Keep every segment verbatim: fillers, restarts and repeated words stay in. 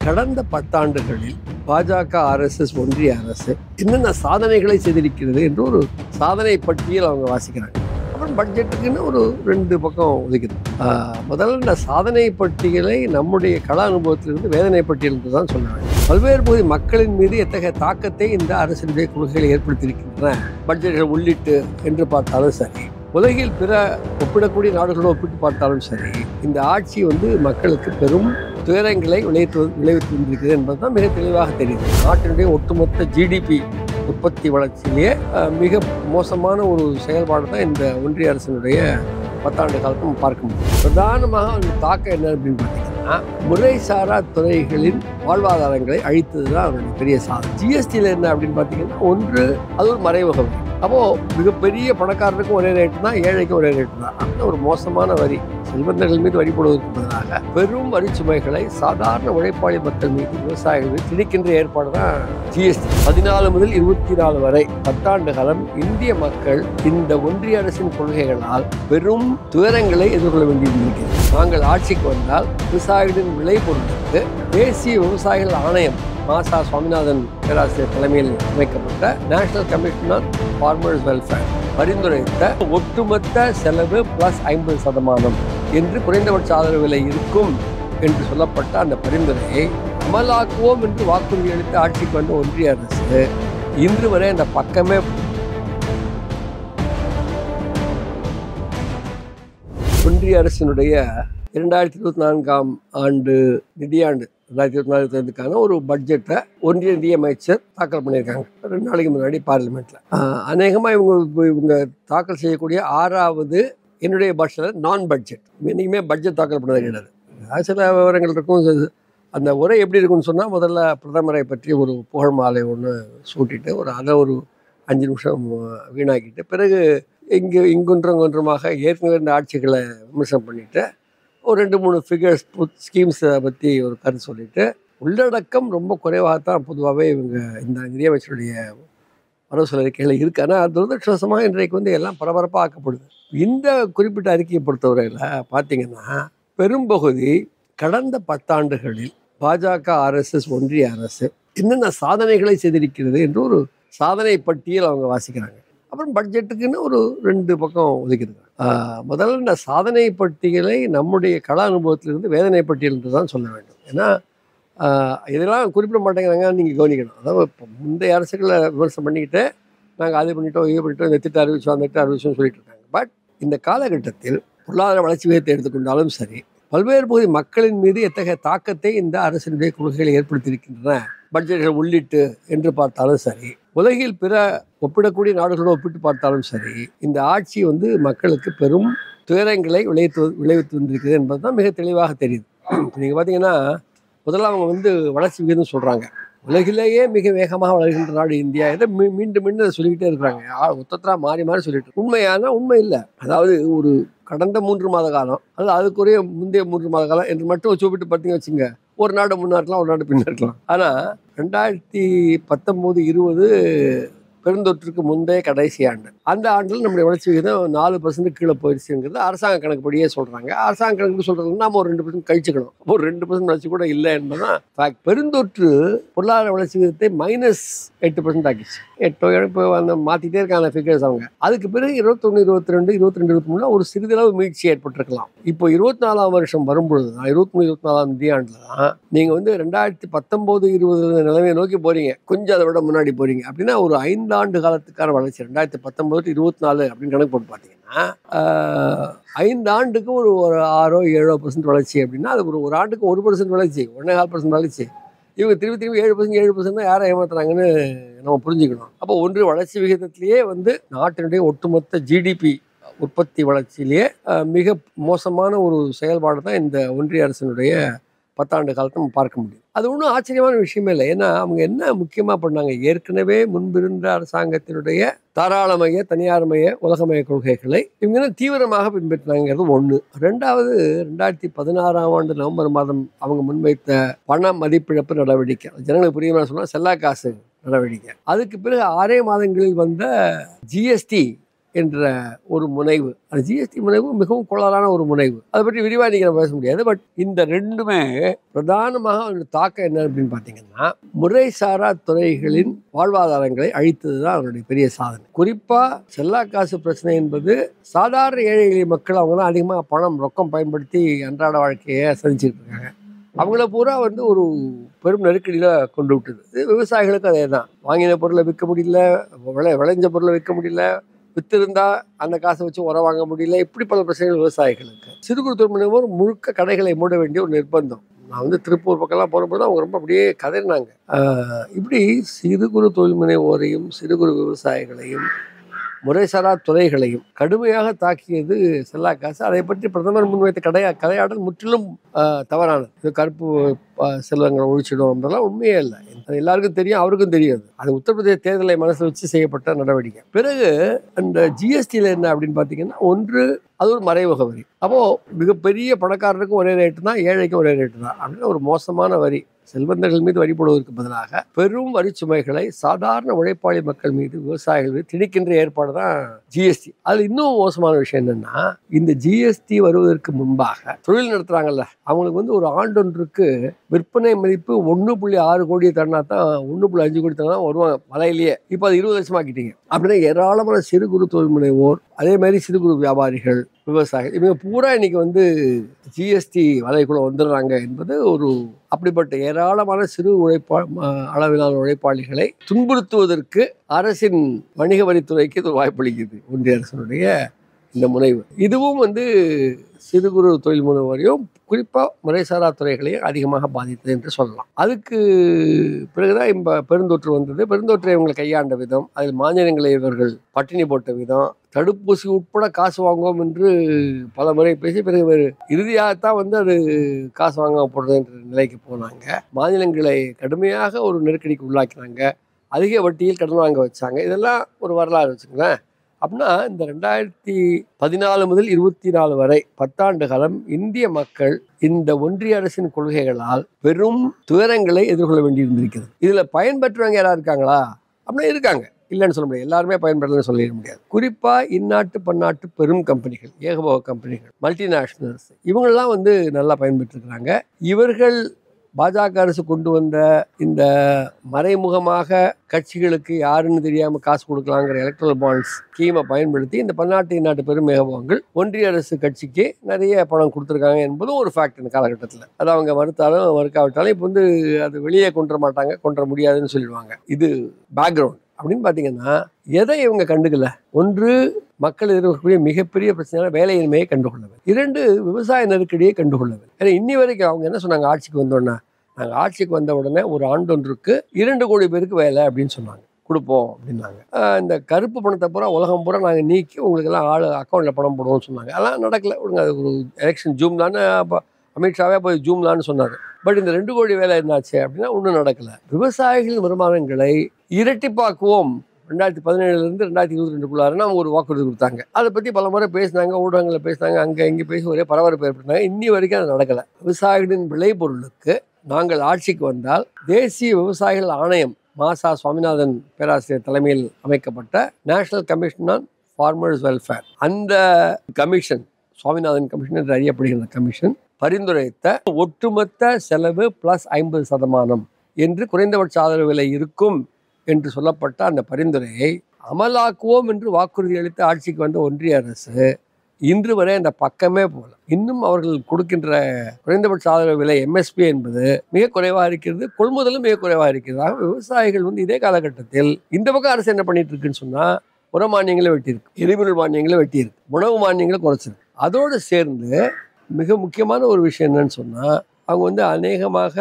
கடந்த பத்தாண்டுகளில் பாஜக ஆர்எஸ்எஸ் ஒன்றிய அரசு என்னென்ன சாதனைகளை செய்திருக்கிறது என்று ஒரு சாதனை பட்டியல் அவங்க வாசிக்கிறாங்க. அப்புறம் பட்ஜெட்டுக்குன்னு ஒரு ரெண்டு பக்கம் ஒதுக்குது. முதல்ல இந்த சாதனை பட்டியலை நம்முடைய கள அனுபவத்திலிருந்து வேதனை பட்டியல் என்று தான் சொல்லுவாங்க. பல்வேறு பகுதி மக்களின் மீது எத்தகைய தாக்கத்தை இந்த அரசினுடைய கொள்கைகளை ஏற்படுத்தியிருக்கின்றன பட்ஜெட்டை உள்ளிட்டு என்று பார்த்தாலும் சரி, உலகில் பிற ஒப்பிடக்கூடிய நாடுகளோடு ஒப்பிட்டு பார்த்தாலும் சரி, இந்த ஆட்சி வந்து மக்களுக்கு பெரும் துயரங்களை விளைவித்து விளைவித்து வந்திருக்கிறது என்பது தான் மிக தெளிவாக தெரியுது. நாட்டினுடைய ஒட்டுமொத்த ஜிடிபி உற்பத்தி வளர்ச்சியிலேயே மிக மோசமான ஒரு செயல்பாடு தான் இந்த ஒன்றிய அரசினுடைய பத்தாண்டு காலத்தை நம்ம பார்க்க முடியும். பிரதானமாக அந்த தாக்கம் என்ன அப்படின்னு பார்த்தீங்கன்னா, முறைசாரா துறைகளின் வாழ்வாதாரங்களை அழித்தது தான் அவருடைய பெரிய சாதனை. ஜிஎஸ்டியில் என்ன அப்படின்னு பார்த்தீங்கன்னா, ஒன்று அது ஒரு மறைமுக வரி. அப்போது மிகப்பெரிய பணக்காரருக்கும் ஒரே ரேட்டு தான், ஏழைக்கும் ஒரே ரேட்டு தான். அந்த ஒரு மோசமான வரி செல்வந்தர்கள் மீது வரி போடுவதற்கு பதிலாக பெரும் வரிச்சுமைகளை சாதாரண உழைப்பாளி மக்கள் மீது, விவசாயிகள் மீது திணிக்கின்ற ஏற்பாடு தான் ஜிஎஸ்டி. பதினாலு முதல் இருபத்தி நாலு வரை பத்தாண்டு காலம் இந்திய மக்கள் இந்த ஒன்றிய அரசின் கொள்கைகளால் பெரும் துயரங்களை எதிர்கொள்ள வேண்டியிருக்கிறது. நாங்கள் ஆட்சிக்கு வந்தால் விவசாயிகளின் விளை பொருளுக்கு தேசிய விவசாயிகள் ஆணையம் மாசா சுவாமிநாதன் பேராசிரியர் தலைமையில் அமைக்கப்பட்ட national commission on farmers welfare பரிந்துரைத்த ஒட்டுமொத்த செலவு பிளஸ் ஐம்பது சதமானம் என்று குறைந்தபட்ச ஆதரவு விலை இருக்கும் என்று சொல்லப்பட்ட அந்த பரிந்துரையை அமலாக்குவோம் என்று வாக்குறுதி அளித்து ஆட்சிக்கு வந்த ஒன்றிய அரசு இன்று வரை அந்த பக்கமே ஒன்றிய அரசினுடைய இரண்டாயிரத்தி இருபத்தி நான்காம் ஆண்டு நிதியாண்டு ரெண்டாயிரத்தி இருபத்தி நாலு இருபத்தைந்துக்கான ஒரு பட்ஜெட்டை ஒன்றிய நிதியமைச்சர் தாக்கல் பண்ணியிருக்காங்க ரெண்டு நாளைக்கு முன்னாடி பார்லிமெண்ட்டில். அநேகமாக இவங்க இவங்க தாக்கல் செய்யக்கூடிய ஆறாவது என்னுடைய பாஷையில் நான் பட்ஜெட். என்றைக்குமே பட்ஜெட் தாக்கல் பண்ணது கிடையாது. சில விவரங்கள் இருக்கும். அந்த உரை எப்படி இருக்குன்னு சொன்னால், முதல்ல பிரதமரை பற்றி ஒரு புகழ் மாலை ஒன்று சூட்டிட்டு ஒரு அதை ஒரு அஞ்சு நிமிஷம் வீணாக்கிட்டு, பிறகு இங்கு இங்குன்றங்குன்றமாக ஏற்கனவே இந்த ஆட்சிகளை விமர்சனம் பண்ணிவிட்டு ஒரு ரெண்டு மூணு ஃபிகர்ஸ் ஸ்கீம்ஸை பற்றி ஒரு கருத்து சொல்லிவிட்டு, உள்ளடக்கம் ரொம்ப குறைவாகத்தான் பொதுவாகவே இவங்க இந்த நிதியமைச்சருடைய வரவு செலவு அறிக்கைகள் இருக்குது. ஆனால் துரதிருஷ்டவசமாக இன்றைக்கு வந்து எல்லாம் பரபரப்பாக ஆக்கப்படுது. இந்த குறிப்பிட்ட அறிக்கையை பொறுத்தவரையில் பார்த்தீங்கன்னா, பெரும்பகுதி கடந்த பத்தாண்டுகளில் பாஜக ஆர்எஸ்எஸ் ஒன்றிய அரசு என்னென்ன சாதனைகளை செய்திருக்கிறது என்று ஒரு சாதனை பட்டியல் அவங்க வாசிக்கிறாங்க. அப்புறம் பட்ஜெட்டுக்குன்னு ஒரு ரெண்டு பக்கம் ஒதுக்கிடுங்க. முதல்ல இந்த சாதனை பட்டியலை நம்முடைய கள அனுபவத்திலிருந்து வேதனை பட்டியல் என்று தான் சொல்ல வேண்டும். ஏன்னா இதெல்லாம் குறிப்பிட மாட்டேங்கிறாங்க, நீங்கள் கவனிக்கணும். அதாவது இப்போ முந்தைய அரசுகளை விமர்சனம் பண்ணிக்கிட்டு நாங்கள் அது பண்ணிட்டோம், இது பண்ணிட்டோம், இந்த திட்டம் அறிவிச்சோம், அந்த திட்டம் அறிவிச்சோம்னு சொல்லிட்டு இருக்காங்க. பட் இந்த காலகட்டத்தில் பொருளாதார வளர்ச்சி விகிதத்தை எடுத்துக்கொண்டாலும் சரி, பல்வேறு பகுதி மக்களின் மீது எத்தகைய தாக்கத்தை இந்த அரசினுடைய கொள்கைகளை ஏற்படுத்தியிருக்கின்றன பட்ஜெட்டுகள் உள்ளிட்டு என்று பார்த்தாலும் சரி, உலகில் பிற ஒப்பிடக்கூடிய நாடுகளோடு ஒப்பிட்டு பார்த்தாலும் சரி, இந்த ஆட்சி வந்து மக்களுக்கு பெரும் துயரங்களை விளைவித்து விளைவித்து வந்திருக்கிறது என்பது தான் மிக தெளிவாக தெரியுது. நீங்கள் பார்த்தீங்கன்னா, முதல்ல அவங்க வந்து வளர்ச்சி விகிதம் சொல்கிறாங்க. உலகிலேயே மிக வேகமாக வளர்கின்ற நாடு இந்தியா. இதை மீ மீண்டும் மீண்டும் அதை சொல்லிக்கிட்டே இருக்கிறாங்க. ஒத்தத்தரா மாறி மாறி சொல்லிட்டு உண்மையான உண்மை இல்லை. அதாவது ஒரு கடந்த மூன்று மாத காலம் அல்லது அதுக்குரிய முந்தைய மூன்று மாத காலம் என்று மட்டும் சூப்பிட்டு பார்த்தீங்க வச்சுங்க, ஒரு நாடு முன்னாடிலாம் ஒரு நாடு பின்னாடிலாம். ஆனால் ரெண்டாயிரத்தி பத்தொம்போது இருபது பெருந்தொற்றுக்கு முந்தைய கடைசி ஆண்டு, அந்த ஆண்டில் நம்முடைய வளர்ச்சி விகிதம் நாலு பர்சன்ட் கீழே போயிடுச்சுங்கிறது அரசாங்க கணக்குப்படியே சொல்கிறாங்க. அரசாங்க கணக்கு சொல்கிறதுனா நம்ம ஒரு ரெண்டு பர்சன்ட் கழிச்சுக்கணும். ஒரு ரெண்டு பர்சன்ட் வளர்ச்சி கூட இல்லை என்பதுதான் ஃபேக்ட். பெருந்தொற்று பொருளாதார வளர்ச்சி விகிதத்தை மைனஸ் எட்டு பர்சன்ட் ஆக்கிச்சு. எட்டோ இப்போ அந்த மாற்றிட்டே இருக்காங்க ஃபிகர்ஸ் அவங்க. அதுக்கு பிறகு இருபத்தொன்று இருபத்தி ரெண்டு இருபத்தி ரெண்டு இருபத்தி மூணு ஒரு சிறிதளவு மீட்சி ஏற்பட்டிருக்கலாம். இப்போ இருபத்தி நாலாம் வருஷம் வரும்பொழுது தான், இருபத்தி மூணு இருபத்தி நாலாம் நிதியாண்டில் தான் நீங்கள் வந்து ரெண்டாயிரத்தி பத்தொம்போது இருபது நிலைமையை நோக்கி போகிறீங்க. கொஞ்சம் அதை விட முன்னாடி போகிறீங்க. அப்படின்னா ஒரு ஐந்து ஆண்டு காலத்துக்கான வளர்ச்சி ரெண்டாயிரத்தி பத்தொன்பது இருபத்தி நாலு அப்படின்னு கணக்கு போட்டு பார்த்தீங்கன்னா, ஐந்து ஆண்டுக்கு ஒரு ஒரு ஆறோ ஏழோ பர்சன்ட் வளர்ச்சி அப்படின்னா, அது ஒரு ஒரு ஆண்டுக்கு ஒரு பர்சன்ட் வளர்ச்சி, ஒன்னே கால் பர்சன்ட் வளர்ச்சி. இவங்க திரும்பி திரும்பி ஏழு பர்சன்ட் ஏழு பர்சன்ட் தான் யாரை ஏமாத்துறாங்கன்னு நம்ம புரிஞ்சுக்கணும். அப்போ ஒன்று வளர்ச்சி விகிதத்திலேயே வந்து நாட்டினுடைய ஒட்டுமொத்த ஜிடிபி உற்பத்தி வளர்ச்சியிலேயே மிக மோசமான ஒரு செயல்பாடு தான் இந்த ஒன்றிய அரசினுடைய பத்தாண்டு காலத்தை நம்ம பார்க்க முடியும். அது ஒன்றும் ஆச்சரியமான விஷயமே இல்லை. ஏன்னா அவங்க என்ன முக்கியமாக பண்ணாங்க, ஏற்கனவே முன்பிருந்த அரசாங்கத்தினுடைய தாராளமய தனியார்மய உலகமய கொள்கைகளை இவங்க தீவிரமாக பின்பற்றினாங்கிறது ஒன்று. ரெண்டாவது, ரெண்டாயிரத்தி பதினாறாம் ஆண்டு நவம்பர் மாதம் அவங்க முன்வைத்த பண மதிப்பிழப்பு நடவடிக்கை, ஜனங்களுக்கு புரியுமா சொன்னால் செல்லா காசு நடவடிக்கை. அதுக்கு பிறகு ஆறே மாதங்களில் வந்த ஜிஎஸ்டி என்ற ஒரு முனைவு, அந்த ஜிஎஸ்டி முனைவு மிகவும் கோளாறான ஒரு முனைவு. அதை பற்றி விரிவாக நீங்கள் பேச முடியாது. பட் இந்த ரெண்டுமே பிரதானமாக அதனுடைய தாக்கம் என்ன அப்படின்னு பார்த்தீங்கன்னா, முறைசாரா துறைகளின் வாழ்வாதாரங்களை அழித்தது தான் அவருடைய பெரிய சாதனை. குறிப்பாக செல்லா காசு பிரச்சனை என்பது சாதாரண ஏழை எளிய மக்கள் அவங்க தான் அதிகமாக பணம் ரொக்கம் பயன்படுத்தி அன்றாட வாழ்க்கையை சந்திச்சுட்டு இருக்காங்க. அவங்கள பூரா வந்து ஒரு பெரும் நெருக்கடியில் கொண்டு விட்டுது. விவசாயிகளுக்கு அதே தான். வாங்கின பொருளை விற்க முடியல, விளை விளைஞ்ச பொருளை விற்க முடியல, வித்திருந்தா அந்த காசை வச்சு உரம் வாங்க முடியல. இப்படி பல பிரச்சனைகள் விவசாயிகளுக்கு. சிறு குறு தொழில் முனைவோர் முழுக்க கடைகளை மூட வேண்டிய ஒரு நிர்பந்தம். நான் வந்து திருப்பூர் பக்கம்லாம் போகும்போது அவங்க ரொம்ப அப்படியே கதறினாங்க. இப்படி சிறு குறு தொழில் முனைவோரையும் சிறு குறு விவசாயிகளையும் முறைசாரா துறைகளையும் கடுமையாக தாக்கியது செல்லா காசு. அதை பற்றி பிரதமர் முன்வைத்த கடையா கதையாடல் முற்றிலும் தவறானது. கருப்பு செல்வங்களை ஒழிச்சிடும் அப்படிலாம் உண்மையே இல்லை. அது எல்லாருக்கும் தெரியும், அவருக்கும் தெரியாது. அது உத்தரப்பிரதேச தேர்தலை மனசில் வச்சு செய்யப்பட்ட நடவடிக்கை. பிறகு அந்த ஜிஎஸ்டியில் என்ன அப்படின்னு பார்த்தீங்கன்னா, ஒன்று அது ஒரு மறைமுக வரி. அப்போது மிகப்பெரிய பணக்காரருக்கும் ஒரே ரேட்டு தான், ஏழைக்கும் ஒரே ரேட்டு தான் அப்படின்னு ஒரு மோசமான வரி. செல்வந்தர்கள் மீது வரி போடுவதற்கு பதிலாக பெரும் வரி சுமைகளை சாதாரண உழைப்பாளி மக்கள் மீது, விவசாயிகள் மீது திணிக்கின்ற ஏற்பாடு தான் ஜிஎஸ்டி. அதில் இன்னும் மோசமான விஷயம் என்னன்னா, இந்த ஜிஎஸ்டி வருவதற்கு முன்பாக தொழில் நடத்துறாங்கல்ல, அவங்களுக்கு வந்து ஒரு ஆண்டொன்றுக்கு விற்பனை மதிப்பு ஒன்று புள்ளி ஆறு கோடி தரனா தான், ஒன்று புள்ளி அஞ்சு கோடி தரனா வருவாங்க மலையிலேயே. இப்போ அது இருபது லட்சம் ஆக்கிட்டீங்க. அப்படின்னா ஏராளமான சிறு குறு தொழில் முனைவோர், அதே மாதிரி சிறு குறு வியாபாரிகள், விவசாயிகள், இவங்க பூரா இன்னைக்கு வந்து ஜிஎஸ்டி வலைக்குள்ள வந்துடுறாங்க என்பது ஒரு அப்படிப்பட்ட ஏராளமான சிறு உழைப்பா அளவிலான உழைப்பாளிகளை துன்புறுத்துவதற்கு அரசின் வணிக வரித்துறைக்கு இது வாய்ப்பளிக்குது ஒன்றிய அரசினுடைய இந்த முனைவு. இதுவும் வந்து சிறு குறு தொழில் முனைவோரையும் குறிப்பாக முறைசாரா துறைகளையும் அதிகமாக பாதித்தது என்று சொல்லலாம். அதுக்கு பிறகுதான் இப்போ பெருந்தொற்று வந்தது. பெருந்தொற்றை இவங்களை கையாண்ட விதம், அதில் மாநிலங்களை இவர்கள் பட்டினி போட்ட விதம், தடுப்பூசி உட்பட காசு வாங்குவோம் என்று பல முறை பேசி பிறகு இறுதியாகத்தான் வந்து அது காசு வாங்க போடுறது என்ற நிலைக்கு போனாங்க. மாநிலங்களை கடுமையாக ஒரு நெருக்கடிக்கு உள்ளாக்கினாங்க. அதிக வட்டியில் கடன் வாங்க வச்சாங்க. இதெல்லாம் ஒரு வரலாறு வச்சுங்களேன். அப்படின்னா இந்த ரெண்டாயிரத்தி பதினாலு முதல் இருபத்தி நாலு வரை பத்தாண்டு காலம் இந்திய மக்கள் இந்த ஒன்றிய அரசின் கொள்கைகளால் பெரும் துயரங்களை எதிர்கொள்ள வேண்டியிருந்திருக்கிறது. இதில் பயன்பெற்றவங்க யாராவது இருக்காங்களா அப்படின்னா இருக்காங்க, இல்லைன்னு சொல்ல முடியாது. எல்லாருமே பயன்படுறதுன்னு சொல்லிட முடியாது. குறிப்பாக இந்நாட்டு பன்னாட்டு பெரும் கம்பெனிகள், ஏகபோக கம்பெனிகள், மல்டிநேஷ்னல்ஸ், இவங்கெல்லாம் வந்து நல்லா பயன்பெற்றிருக்கிறாங்க. இவர்கள் பாஜக அரசு கொண்டு வந்த இந்த மறைமுகமாக கட்சிகளுக்கு யாருன்னு தெரியாமல் காசு கொடுக்கலாங்கிற எலக்ட்ரல் பாண்ட்ஸ் ஸ்கீமை பயன்படுத்தி இந்த பன்னாட்டு நாட்டு பெரும் மேகபோகங்கள் ஒன்றிய அரசு கட்சிக்கு நிறைய பணம் கொடுத்துருக்காங்க என்பதும் ஒரு ஃபேக்ட் இந்த காலகட்டத்தில். அது அவங்க மறுத்தாலும் மறுக்காவிட்டாலும் இப்போ வந்து அது வெளியே கொண்டு மாட்டாங்க, கொண்டு முடியாதுன்னு சொல்லிடுவாங்க. இது பேக்ரவுண்ட். அப்படின்னு பார்த்தீங்கன்னா எதை இவங்க கண்டுக்கல? ஒன்று, மக்கள் எதிர்க்கக்கூடிய மிகப்பெரிய பிரச்சனையான வேலையின்மையை கண்டுகொள்ளவில்லை. இரண்டு, விவசாய நெருக்கடியை கண்டுகொள்ளவில்லை. ஏன்னா இன்னி வரைக்கும் அவங்க என்ன சொன்னாங்க, ஆட்சிக்கு வந்தோடனே நாங்கள் ஆட்சிக்கு வந்த உடனே ஒரு ஆண்டொன்றுக்கு இரண்டு கோடி பேருக்கு வேலை அப்படின்னு சொன்னாங்க, கொடுப்போம் அப்படின்னாங்க. இந்த கருப்பு பணத்தை பூரா உலகம் பூரா நாங்கள் நீக்கி உங்களுக்கெல்லாம் ஆள் அக்கௌண்ட்டில் பணம் போடுவோம்னு சொன்னாங்க. அதெல்லாம் நடக்கலை. விடுங்க, அது ஒரு எலெக்ஷன் ஜூம் தானே. அப்போ அமித்ஷாவே போய் ஜூம் தான்னு சொன்னார். பட் இந்த ரெண்டு கோடி வேலை என்னாச்சு அப்படின்னா ஒன்றும் நடக்கலை. விவசாயிகளின் வருமானங்களை இரட்டிப்பாக்குவோம் ரெண்டாயிரத்தி பதினேழுலேருந்து ரெண்டாயிரத்தி இருபத்தி ரெண்டுக்குள்ளாருன்னு அவங்க ஒரு வாக்குறுதி கொடுத்தாங்க. அதை பற்றி பல முறை பேசினாங்க, ஊடகங்களில் பேசினாங்க, அங்கே இங்கே பேசி ஒரே பரபரப்பு ஏற்பட்டாங்க. இன்னி வரைக்கும் அது நடக்கலை. விவசாயிகளின் விளைபொருளுக்கு நாங்கள் ஆட்சிக்கு வந்தால் தேசிய விவசாயிகள் ஆணையம், மாசா சுவாமிநாதன் பேராசிரியர் தலைமையில் அமைக்கப்பட்ட national commission on farmers welfare, அந்த கமிஷன், சுவாமிநாதன் கமிஷன் என்று அறியப்படுகிற கமிஷன் பரிந்துரைத்த ஒட்டுமொத்த செலவு பிளஸ் ஐம்பது சதமானம் என்று குறைந்தபட்ச ஆதரவு விலை இருக்கும் என்று சொல்லப்பட்ட அந்த பரிந்துரையை அமலாக்குவோம் என்று வாக்குறுதி அளித்து ஆட்சிக்கு வந்த ஒன்றிய அரசு இன்று வரை அந்த பக்கமே போகல. இன்னும் அவர்கள் கொடுக்கின்ற குறைந்தபட்ச ஆதரவு விலை எம்எஸ்பி என்பது மிக குறைவாக இருக்கிறது, கொள்முதலும் மிக குறைவாக இருக்கிறது. விவசாயிகள் வந்து இதே காலகட்டத்தில் இந்த பக்கம் அரசு என்ன பண்ணிட்டு இருக்குன்னு சொன்னால், உர மானியங்களை வெட்டியிருக்கு, எரிபொருள் மானியங்களை வெட்டியிருக்கு, உணவு மானியங்களை குறைச்சிருக்கு. அதோடு சேர்ந்து மிக முக்கியமான ஒரு விஷயம் என்னன்னு சொன்னால், அவங்க வந்து அநேகமாக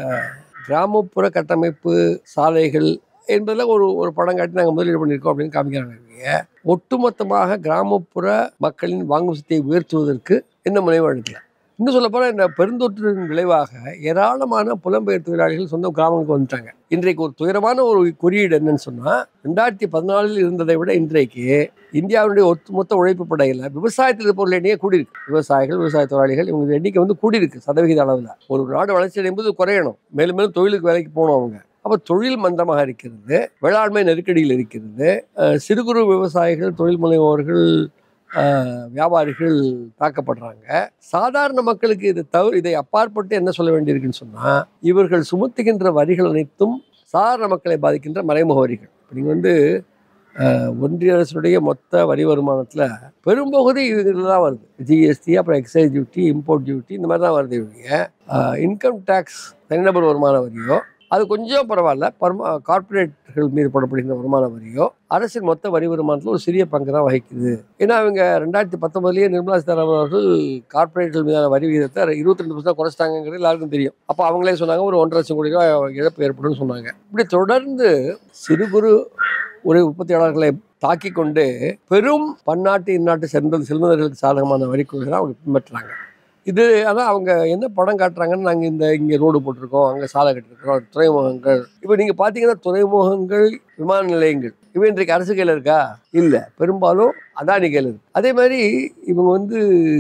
கிராமப்புற கட்டமைப்பு சாலைகள் என்பதில் ஒரு ஒரு படம் காட்டி நாங்கள் முதலீடு பண்ணியிருக்கோம் அப்படின்னு காமிக்கிறாங்க. ஒட்டுமொத்தமாக கிராமப்புற மக்களின் வாங்கும் சக்தியை உயர்த்துவதற்கு எந்த முனைவும் எடுக்கல. இன்னும் சொல்லப்போனால் இந்த பெருந்தொற்றின் விளைவாக ஏராளமான புலம்பெயர் தொழிலாளிகள் சொந்த கிராமங்களுக்கு வந்துட்டாங்க. இன்றைக்கு ஒரு துயரமான ஒரு குறியீடு என்னன்னு சொன்னால், ரெண்டாயிரத்தி பதினாலில் இருந்ததை விட இன்றைக்கு இந்தியாவுடைய ஒட்டுமொத்த உழைப்பு படையில் விவசாயத்தில் இருப்பவர்கள் எண்ணிக்கை கூடியிருக்கு. விவசாயிகள், விவசாய தொழிலாளிகள், இவங்க எண்ணிக்கை வந்து கூடியிருக்கு சதவிகித அளவில். ஒரு நாடு வளர்ச்சி அடையும் போது குறையணும், மேலும் மேலும் தொழிலுக்கு வேலைக்கு போகணும் அவங்க. அப்போ தொழில் மந்தமாக இருக்கிறது, வேளாண்மை நெருக்கடியில் இருக்கிறது, சிறு குறு விவசாயிகள், தொழில் முனைவோர்கள், வியாபாரிகள் தாக்கப்படுறாங்க. சாதாரண மக்களுக்கு இது தவிர இதை அப்பாற்பட்டு என்ன சொல்ல வேண்டியிருக்குன்னு சொன்னால், இவர்கள் சுமத்துகின்ற வரிகள் அனைத்தும் சாதாரண மக்களை பாதிக்கின்ற மறைமுக வரிகள். இப்போ நீங்கள் வந்து ஒன்றிய அரசுடைய மொத்த வரி வருமானத்தில் பெரும்பகுதி இதில் தான் வருது. ஜிஎஸ்டி, அப்புறம் எக்ஸைஸ் டியூட்டி, இம்போர்ட் டியூட்டி, இந்த மாதிரி தான் வருது. இவங்க இன்கம் டேக்ஸ், தனிநபர் வருமான வரியோ அது கொஞ்சம் பரவாயில்ல, பர்மா கார்பரேட்கள் மீது போடப்படுகின்ற வருமான வரியோ அரசின் மொத்த வரி வருமானத்தில் ஒரு சிறிய பங்கு தான் வகிக்குது. ஏன்னா அவங்க ரெண்டாயிரத்தி பத்தொன்பதுலேயே நிர்மலா சீதாராமன் அவர்கள் கார்பரேட்கள் மீதான வரி விகிதத்தை இருபத்தி ரெண்டு பர்சன்ட் குறைச்சிட்டாங்கிறது எல்லாருக்கும் தெரியும். அப்போ அவங்களே சொன்னாங்க ஒரு ஒன்றரை லட்சம் கோடி ரூபாய் இழப்பு ஏற்படும் சொன்னாங்க. இப்படி தொடர்ந்து சிறு குறு ஒரு உற்பத்தியாளர்களை தாக்கி கொண்டு பெரும் பன்னாட்டு இந்நாட்டு செல்வ செல்வந்தர்களுக்கு சாதகமான வரி கொள்கை தான் அவங்க பின்பற்றுறாங்க. இது அதான் அவங்க என்ன படம் காட்டுறாங்கன்னு, நாங்கள் இந்த இங்கே ரோடு போட்டிருக்கோம், அங்கே சாலை கட்டிருக்கிறோம், துறைமுகங்கள். இப்போ நீங்கள் பார்த்தீங்கன்னா துறைமுகங்கள், விமான நிலையங்கள் இவன் இன்றைக்கு அரசு கையில் இருக்கா? இல்லை, பெரும்பாலும் அதானி கையில் இருக்கு. அதே மாதிரி இவங்க வந்து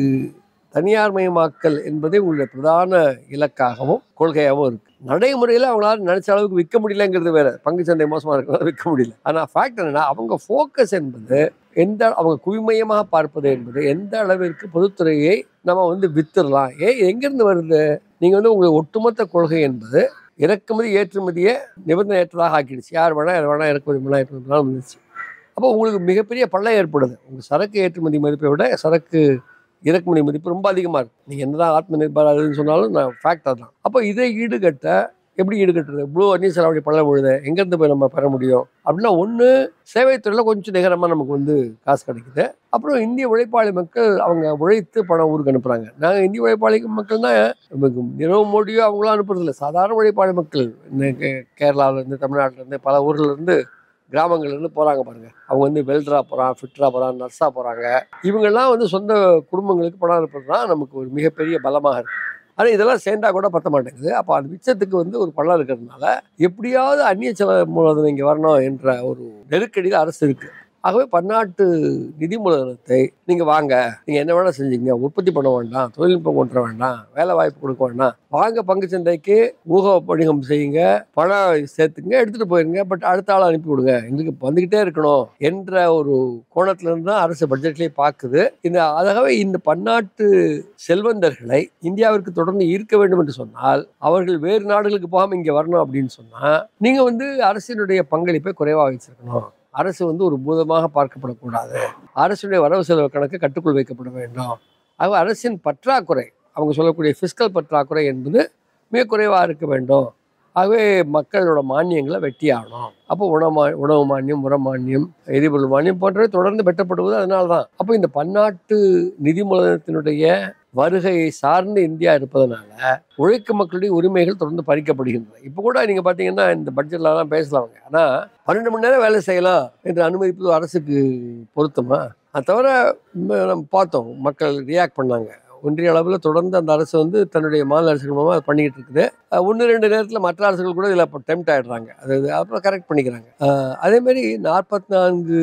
தனியார் மயமாக்கல் என்பதே உங்களுடைய பிரதான இலக்காகவும் கொள்கையாகவும் இருக்குது. நடைமுறையில் அவங்களால நினைச்ச அளவுக்கு விற்க முடியலங்கிறது வேற, பங்குச்சந்தை மோசமாக இருக்கிறதால விற்க முடியல. ஆனால் ஃபேக்ட் என்னன்னா, அவங்க ஃபோக்கஸ் என்பது எந்த, அவங்க குவிமையமாக பார்ப்பது என்பது எந்த அளவிற்கு பொதுத்துறையை நம்ம வந்து வித்துடலாம். ஏ எங்கேருந்து வருது? நீங்கள் வந்து உங்களுக்கு ஒட்டுமொத்த கொள்கை என்பது இறக்குமதி ஏற்றுமதியை நிபந்தனையற்றதாக ஆக்கிடுச்சு. யார் வேணால் யார் வேணால் இறக்குமதி பண்ணலாம், ஏற்றுமதி பண்ணலாம் வந்துச்சு. அப்போ உங்களுக்கு மிகப்பெரிய பள்ளம் ஏற்படுது. உங்கள் சரக்கு ஏற்றுமதி மதிப்பை விட சரக்கு இறக்குமதி மதிப்பு ரொம்ப அதிகமாக இருக்குது. நீங்கள் என்னதான் ஆத்ம நிர்பார் அதுன்னு சொன்னாலும் நான் ஃபேக்ட் அதுதான். அப்போ இதை ஈடுகட்ட எப்படி ஈடுகட்டுறது? இவ்வளோ அந்நிய செலவழி பள்ளம் விழுது, எங்கேருந்து போய் நம்ம பெற முடியும்? அப்படின்னா ஒன்று, சேவைத்துறையில் கொஞ்சம் நிகரமாக நமக்கு வந்து காசு கிடைக்குது. அப்புறம் இந்திய உழைப்பாளி மக்கள் அவங்க உழைத்து பணம் ஊருக்கு அனுப்புகிறாங்க. நாங்கள் இந்திய உழைப்பாளி மக்கள்னா நிரவ் மோடியோ அவங்களும் அனுப்புறதில்ல, சாதாரண உழைப்பாளி மக்கள் கேரளாவிலேருந்து, தமிழ்நாட்டிலேருந்து, பல ஊர்லேருந்து, கிராமங்கள்லேருந்து போகிறாங்க பாருங்கள். அவங்க வந்து வெல்டராக போகிறான், ஃபிட்டராக போகிறான், நர்ஸாக போகிறாங்க. இவங்கெல்லாம் வந்து சொந்த குடும்பங்களுக்கு பணம் அனுப்புறது தான் நமக்கு ஒரு மிகப்பெரிய பலமாக இருக்குது. ஆனால் இதெல்லாம் சேர்ந்தா கூட பத்த மாட்டேங்குது. அப்போ அந்த மிச்சத்துக்கு வந்து ஒரு பள்ளம் இருக்கிறதுனால எப்படியாவது அந்நிய செலவு மூலதனம் இங்கே வரணும் என்ற ஒரு நெருக்கடியில் அரசு இருக்குது. ஆகவே பன்னாட்டு நிதி மூலதனத்தை நீங்கள் வாங்க, நீங்கள் என்ன வேணால் செஞ்சீங்க, உற்பத்தி பண்ண வேண்டாம், தொழில்நுட்பம் கொண்டு வேண்டாம், வேலை வாய்ப்பு கொடுக்க வேண்டாம், வாங்க பங்கு சந்தைக்கு ஊக வணிகம் செய்யுங்க, பணம் சேர்த்துங்க, எடுத்துகிட்டு போயிருங்க, பட் அடுத்த ஆள் அனுப்பி விடுங்க, எங்களுக்கு வந்துக்கிட்டே இருக்கணும் என்ற ஒரு கோணத்திலிருந்து தான் அரசு பட்ஜெட்லேயே பார்க்குது. இந்த ஆகவே இந்த பன்னாட்டு செல்வந்தர்களை இந்தியாவிற்கு தொடர்ந்து ஈர்க்க வேண்டும் என்று சொன்னால், அவர்கள் வேறு நாடுகளுக்கு போகாமல் இங்கே வரணும் அப்படின்னு சொன்னால், நீங்கள் வந்து அரசினுடைய பங்களிப்பை குறைவாக வச்சிருக்கணும். அரசு வந்து ஒரு பூதமாக பார்க்கப்படக்கூடாது. அரசுடைய வரவு செலவு கணக்கு கட்டுக்குள் வைக்கப்பட வேண்டும். ஆக அரசின் பற்றாக்குறை, அவங்க சொல்லக்கூடிய ஃபிஸ்கல் பற்றாக்குறை என்பது மிக குறைவாக இருக்க வேண்டும். ஆகவே மக்களோட மானியங்களை வெட்டி ஆகணும். அப்போ உணவு உணவு மானியம், உர மானியம், எரிபொருள் மானியம் போன்றவை தொடர்ந்து வெட்டப்படுவது அதனால தான். அப்போ இந்த பன்னாட்டு நிதி மூலதனத்தினுடைய வருகையை சார்ந்து இந்தியா இருப்பதனால உழைக்கும் மக்களுடைய உரிமைகள் தொடர்ந்து பறிக்கப்படுகின்றன. இப்போ கூட நீங்கள் பார்த்தீங்கன்னா இந்த பட்ஜெட்லாம் பேசலாம், ஆனால் பன்னெண்டு மணி நேரம் வேலை செய்யலாம் என்று அனுமதிப்பது அரசுக்கு பொருத்தமா? அது தவிர நம்ம பார்த்தோம், மக்கள் ரியாக்ட் பண்ணாங்க. ஒன்றிய அளவில் தொடர்ந்து அந்த அரசு வந்து தன்னுடைய மாநில அரசுகள் மூலமாக அது பண்ணிக்கிட்டு இருக்குது. ஒன்று ரெண்டு நேரத்தில் மற்ற அரசுகள் கூட இதில் டெம்ட் ஆகிடுறாங்க, அது அப்புறம் கரெக்ட் பண்ணிக்கிறாங்க. அதேமாதிரி நாற்பத்தி நான்கு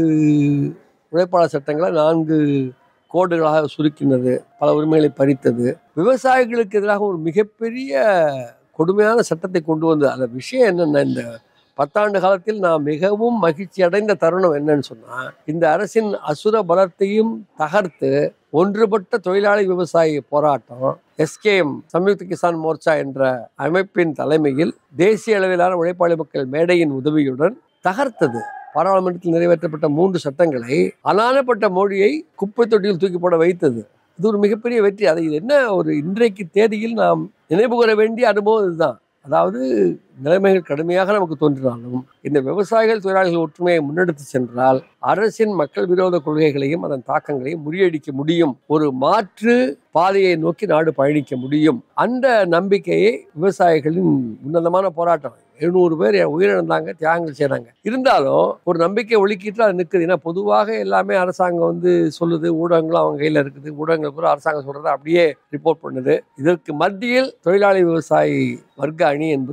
உழைப்பாளர் சட்டங்களை நான்கு கோடுகளாக சுருக்கினது, பல உரிமைகளை பறித்தது, விவசாயிகளுக்கு எதிராக ஒரு மிகப்பெரிய கொடுமையான சட்டத்தை கொண்டு வந்து, அந்த விஷயம் என்னென்ன, இந்த பத்தாண்டு காலத்தில் நான் மிகவும் மகிழ்ச்சி அடைந்த தருணம் என்னன்னு சொன்னால், இந்த அரசின் அசுர பலத்தையும் தகர்த்து ஒன்றுபட்ட தொழிலாளி விவசாயி போராட்டம் எஸ்கேஎம் சம்யுக்த கிசான் மோர்ச்சா என்ற அமைப்பின் தலைமையில் தேசிய அளவிலான உழைப்பாளி மக்கள் மேடையின் உதவியுடன் தகர்த்தது. பாராளுமன்றத்தில் நிறைவேற்றப்பட்ட மூன்று சட்டங்களை அனானப்பட்ட மொழியை குப்பை தொட்டியில் தூக்கி போட வைத்தது. இது ஒரு மிகப்பெரிய வெற்றி. அதை என்ன ஒரு இன்றைக்கு தேதியில் நாம் நினைவு கூற வேண்டிய அனுபவம் இதுதான். அதாவது நிலைமைகள் கடுமையாக நமக்கு தோன்றினாலும் இந்த விவசாயிகள் தொழிலாளர்கள் ஒற்றுமையை முன்னெடுத்து சென்றால் அரசின் மக்கள் விரோத கொள்கைகளையும் அதன் தாக்கங்களையும் முறியடிக்க முடியும். ஒரு மாற்று பாதையை நோக்கி நாடு பயணிக்க முடியும். அந்த நம்பிக்கையை விவசாயிகளின் உன்னதமான போராட்டம், எழுநூறு பேர் உயிரிழந்தாங்க, தியாகங்கள் செய்கிறாங்க. இருந்தாலும் ஒரு நம்பிக்கை ஒழுக்கிட்டு அது நிற்குது. ஏன்னா பொதுவாக எல்லாமே அரசாங்கம் வந்து சொல்லுது, ஊடகங்களும் அவங்க கையில் இருக்குது, ஊடகங்கள் கூட அரசாங்கம் சொல்கிறத அப்படியே ரிப்போர்ட் பண்ணுது. இதற்கு மத்தியில் தொழிலாளி விவசாயி வர்க்க அணி என்பது மிகப்பெரிய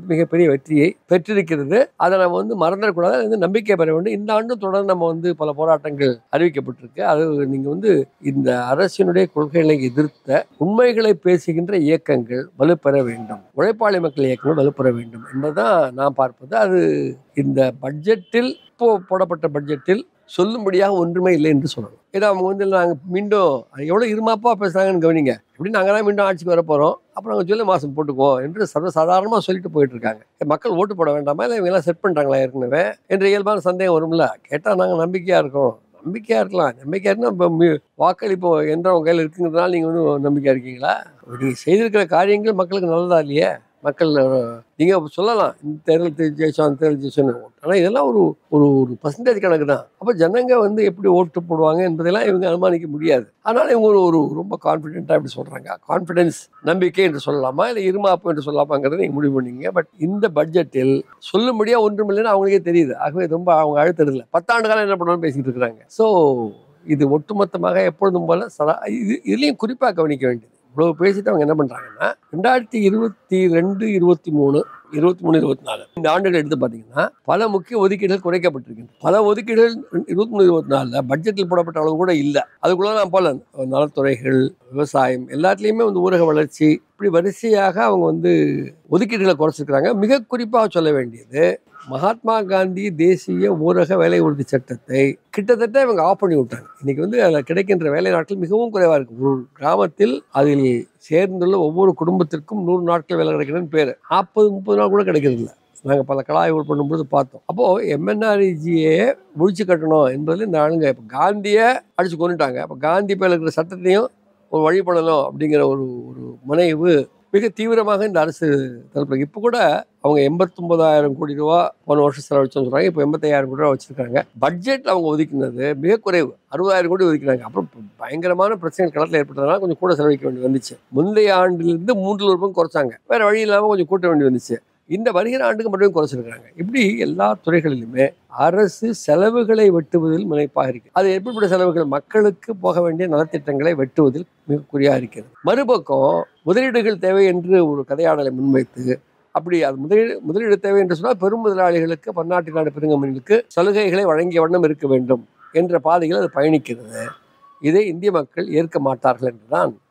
வெற்றியை பெற்றிருக்கிறது. அதை நம்ம வந்து மறந்துடக்கூடாது. அது வந்து நம்பிக்கை பெற வேண்டும். இந்த ஆண்டும் தொடர்ந்து நம்ம வந்து பல போராட்டங்கள் அறிவிக்கப்பட்டிருக்கு. அது நீங்கள் வந்து இந்த அரசினுடைய கொள்கைகளை எதிர்த்த உண்மைகளை பேசுகின்ற இயக்கங்கள் வலுப்பெற வேண்டும், உழைப்பாளி மக்கள் இயக்கங்கள் வலுப்பெற வேண்டும் என்பதுதான் நான் பார்ப்பது. அது இந்த பட்ஜெட்டில் இப்போ போடப்பட்ட பட்ஜெட்டில் சொல்லும்படியாக ஒன்றுமே இல்லை என்று சொல்லணும். ஏன்னா அவங்க வந்து நாங்கள் மீண்டும் எவ்வளோ இருமாப்பா பேசுகிறாங்கன்னு கவனிங்க, எப்படி நாங்கள் தான் மீண்டும் ஆட்சிக்கு வர போகிறோம், அப்புறம் நாங்கள் ஜூலை மாதம் போட்டுக்குவோம் என்று சர்வசாதாரணமாக சொல்லிட்டு போயிட்டு இருக்காங்க. மக்கள் ஓட்டு போட வேண்டாமா, இல்லை இவங்கெல்லாம் செட் பண்ணுறாங்களா ஏற்கனவே என்ற இயல்பான சந்தேகம் வரும்ல. கேட்டால் நாங்கள் நம்பிக்கையாக இருக்கோம். நம்பிக்கையாக இருக்கலாம். நம்பிக்கையாக இருந்தால் இப்போ வாக்களிப்பு எந்த உங்கள் கையில் இருக்குங்கிறதுனால நீங்கள் வந்து நம்பிக்கையாக இருக்கீங்களா? நீங்கள் செய்திருக்கிற காரியங்கள் மக்களுக்கு நல்லதா இல்லையே? மக்கள் நீங்கள் சொல்லலாம் இந்த தேர்தல் ஜெயிச்சோம் அந்த தேர்தல் ஜெயிச்சோன்னு, ஆனால் இதெல்லாம் ஒரு ஒரு ஒரு பர்சன்டேஜ் கணக்கு தான். அப்போ ஜனங்க வந்து எப்படி ஓட்டு போடுவாங்க என்பதெல்லாம் இவங்க அனுமானிக்க முடியாது. அதனால் இவங்க ஒரு ஒரு ரொம்ப கான்ஃபிடென்ட்டாக எப்படி சொல்கிறாங்க, கான்ஃபிடென்ஸ் நம்பிக்கை என்று சொல்லலாமா இல்லை இருமாப்பு என்று சொல்லலாமாங்கிறத நீங்கள் முடிவு பண்ணிங்க. பட் இந்த பட்ஜெட்டில் சொல்லும்படியாக ஒன்றும் இல்லைன்னு அவங்களுக்கே தெரியுது. ஆகவே ரொம்ப அவங்க அழுத்தறதில்லை. பத்தாண்டு காலம் என்ன பண்ணுவோம்னு பேசிக்கிட்டு இருக்கிறாங்க. ஸோ இது ஒட்டுமொத்தமாக எப்பொழுதும் போல சதா இது இதுலேயும் குறிப்பாக கவனிக்க வேண்டியது, இவ்வளவு பேசிட்டு அவங்க என்ன பண்றாங்கன்னா ரெண்டாயிரத்தி இருபத்தி ரெண்டு இருபத்தி மூணு இருபத்தி மூணு இருபத்தி நாலு இந்த ஆண்டுகள் எடுத்து பார்த்தீங்கன்னா பல முக்கிய ஒதுக்கீடுகள் குறைக்கப்பட்டிருக்கின்றன. பல ஒதுக்கீடுகள் இருபத்தி மூணு இருபத்தி நாலுல பட்ஜெட்டில் போடப்பட்ட அளவு கூட இல்லை. அதுக்குள்ள நான் போல நலத்துறைகள், விவசாயம் எல்லாத்துலேயுமே வந்து ஊரக வளர்ச்சி இப்படி வரிசையாக அவங்க வந்து ஒதுக்கீடுகளை குறைச்சிருக்கிறாங்க. மிக குறிப்பாக சொல்ல வேண்டியது மகாத்மா காந்தி தேசிய ஊரக வேலை உறுதி சட்டத்தை கிட்டத்தட்ட இவங்க ஆஃப் பண்ணி விட்டாங்க. இன்னைக்கு வந்து அதில் கிடைக்கின்ற வேலை நாட்கள் மிகவும் குறைவாக இருக்கு. ஒரு கிராமத்தில் அதில் சேர்ந்துள்ள ஒவ்வொரு குடும்பத்திற்கும் நூறு நாட்கள் வேலை கிடைக்கிறதுன்னு பேர், நாற்பது முப்பது நாள் கூட கிடைக்கிறது இல்லை. நாங்கள் பல கலாய்வுகள் பண்ணும்போது பார்த்தோம். அப்போது எம்என்ஆர்இஜியை ஒழிச்சு கட்டணும் என்பதில் இந்த ஆளுங்க இப்போ காந்தியை அடிச்சு கொண்டுட்டாங்க. அப்போ காந்தி பேர் இருக்கிற சட்டத்தையும் ஒரு வழிபடணும் அப்படிங்கிற ஒரு ஒரு முனைவு மிக தீவிரமாக இந்த அரசு தரப்பில். இப்போ கூட அவங்க எண்பத்தொன்பதாயிரம் கோடி ரூபா போன வருஷம் செலவழிச்சோன்னு சொல்கிறாங்க. இப்போ எண்பத்தையாயிரம் கோடி ரூபா வச்சுருக்காங்க. பட்ஜெட் அவங்க ஒதுக்கினது மிக குறைவு, அறுபதாயிரம் கோடி ஒதுக்கினாங்க. அப்புறம் பயங்கரமான பிரச்சனைகள் களத்தில் ஏற்பட்டதுனால கொஞ்சம் கூட செலவழிக்க வேண்டி வந்துச்சு. முந்தைய ஆண்டிலிருந்து மூன்றில் ஒரு பங்கு குறைச்சாங்க. வேறு வழி இல்லாமல் கொஞ்சம் கூட்ட வேண்டி வந்துச்சு. இந்த வருகிற ஆண்டுக்கு மட்டும் குறைச்சிருக்கிறாங்க. இப்படி எல்லா துறைகளிலுமே அரசு செலவுகளை வெட்டுவதில் முனைப்பாக இருக்கிறது. அது எப்படிப்பட்ட செலவுகள்? மக்களுக்கு போக வேண்டிய நலத்திட்டங்களை வெட்டுவதில் மிக குறியாக இருக்கிறது. மறுபக்கம் முதலீடுகள் தேவை என்று ஒரு கதையாடலை முன்வைத்து, அப்படி அது முதலீடு முதலீடு தேவை என்று சொன்னால் பெரும் முதலாளிகளுக்கு, பன்னாட்டு நாடு பெருங்கம்பெனிகளுக்கு சலுகைகளை வழங்கிய வண்ணம் இருக்க வேண்டும் என்ற பாதையில் அது பயணிக்கிறது. இதை இந்திய மக்கள் ஏற்க மாட்டார்கள் என்றுதான்